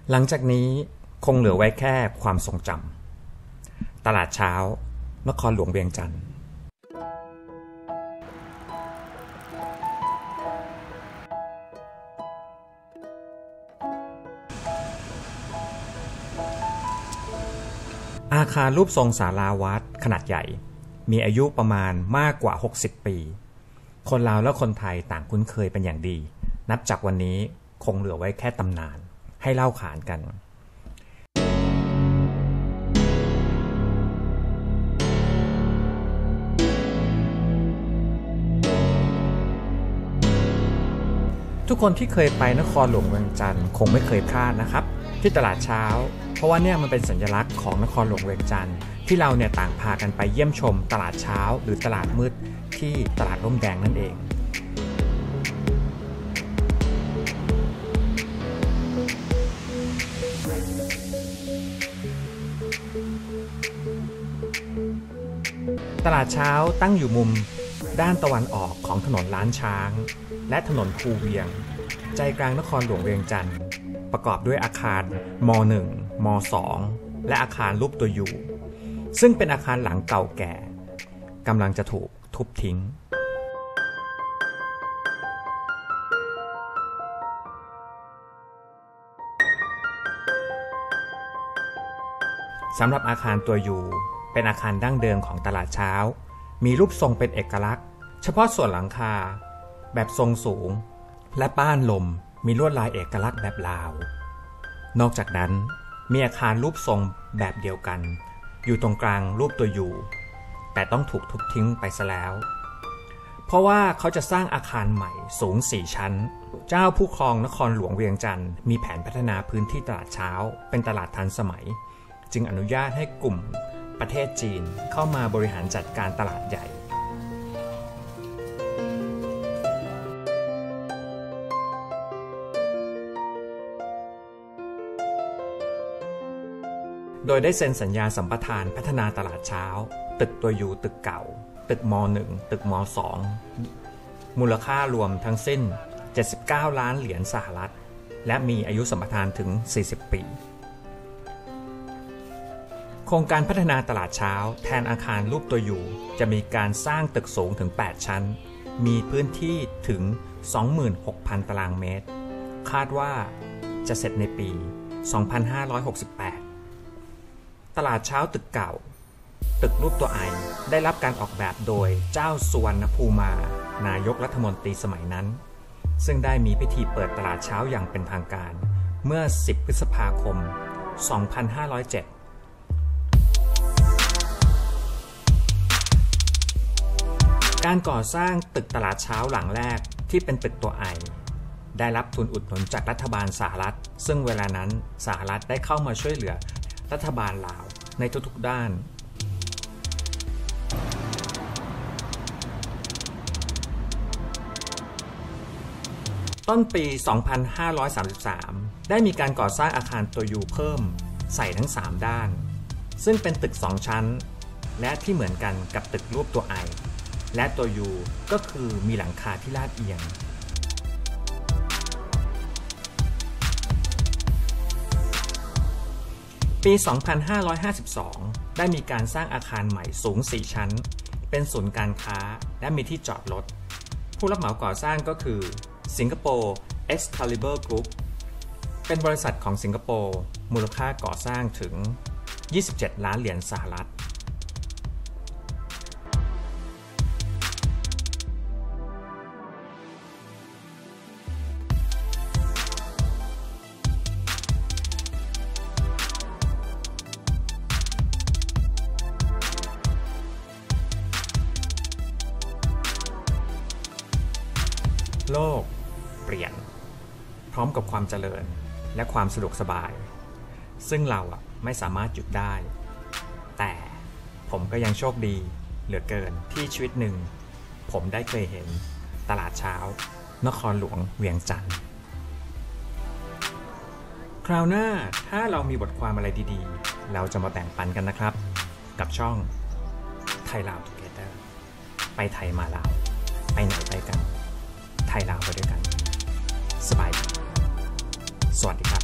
หลังจากนี้คงเหลือไว้แค่ความทรงจำตลาดเช้านครหลวงเวียงจันทร์อาคารรูปทรงศาลาวัดขนาดใหญ่มีอายุประมาณมากกว่า60ปีคนลาวและคนไทยต่างคุ้นเคยเป็นอย่างดีนับจากวันนี้คงเหลือไว้แค่ตำนานให้เล่าขานกันทุกคนที่เคยไปนครหลวงเวียงจันทร์คงไม่เคยพลาดนะครับที่ตลาดเช้าเพราะว่าเนี่ยมันเป็นสัญลักษณ์ของนครหลวงเวียงจันทร์ที่เราเนี่ยต่างพากันไปเยี่ยมชมตลาดเช้าหรือตลาดมืดที่ตลาดร่มแดงนั่นเองตลาดเช้าตั้งอยู่มุมด้านตะวันออกของถนนล้านช้างและถนนภูเวียงใจกลางนครหลวงเวียงจันทร์ประกอบด้วยอาคารม.1 ม.2 และอาคารรูปตัวยูซึ่งเป็นอาคารหลังเก่าแก่กำลังจะถูกทุบทิ้งสำหรับอาคารตัวยูเป็นอาคารดั้งเดิมของตลาดเช้ามีรูปทรงเป็นเอกลักษณ์เฉพาะส่วนหลังคาแบบทรงสูงและป้านลมมีลวดลายเอกลักษณ์แบบลาวนอกจากนั้นมีอาคารรูปทรงแบบเดียวกันอยู่ตรงกลางรูปตัวยูแต่ต้องถูกทุบทิ้งไปซะแล้วเพราะว่าเขาจะสร้างอาคารใหม่สูง4ชั้นเจ้าผู้ครองนครหลวงเวียงจันทร์มีแผนพัฒนาพื้นที่ตลาดเช้าเป็นตลาดทันสมัยจึงอนุญาตให้กลุ่มประเทศจีนเข้ามาบริหารจัดการตลาดใหญ่โดยได้เซ็นสัญญาสัมปทานพัฒนาตลาดเช้าตึกตัวยูตึกเก่าตึกม.1 ตึกม.2 มูลค่ารวมทั้งสิ้น79ล้านเหรียญสหรัฐและมีอายุสัมปทานถึง40ปีโครงการพัฒนาตลาดเช้าแทนอาคารรูปตัวยูจะมีการสร้างตึกสูงถึง8ชั้นมีพื้นที่ถึง 26,000 ตารางเมตรคาดว่าจะเสร็จในปี 2568ตลาดเช้าตึกเก่าตึกรูปตัวไอได้รับการออกแบบโดยเจ้าสุวรรณภูมานายกรัฐมนตรีสมัยนั้นซึ่งได้มีพิธีเปิดตลาดเช้าอย่างเป็นทางการเมื่อ10พฤษภาคม 2507การก่อสร้างตึกตลาดเช้าหลังแรกที่เป็นตึกตัวไอได้รับทุนอุดหนุนจากรัฐบาลสหรัฐซึ่งเวลานั้นสหรัฐได้เข้ามาช่วยเหลือรัฐบาลลาวในทุกๆด้านต้นปี 2533 ได้มีการก่อสร้างอาคารตัวยูเพิ่มใส่ทั้ง3ด้านซึ่งเป็นตึก2ชั้นและที่เหมือนกันกับตึกรูปตัวไอและตัวยูก็คือมีหลังคาที่ลาดเอียงปี 2552 ได้มีการสร้างอาคารใหม่สูง4ชั้นเป็นศูนย์การค้าและมีที่จอดรถผู้รับเหมาก่อสร้างก็คือสิงคโปร์ Excalibur Group เป็นบริษัทของสิงคโปร์มูลค่าก่อสร้างถึง27ล้านเหรียญสหรัฐโลกเปลี่ยนพร้อมกับความเจริญและความสะดวกสบายซึ่งเราไม่สามารถหยุดได้แต่ผมก็ยังโชคดีเหลือเกินที่ชีวิตหนึ่งผมได้เคยเห็นตลาดเช้านครหลวงเวียงจันทร์คราวหน้าถ้าเรามีบทความอะไรดีๆเราจะมาแบ่งปันกันนะครับกับช่องไทยลาวทูเกเตอร์ไปไทยมาลาวไปไหนไปกันไทยลาวไปด้วยกันสบายดีสวัสดีครับ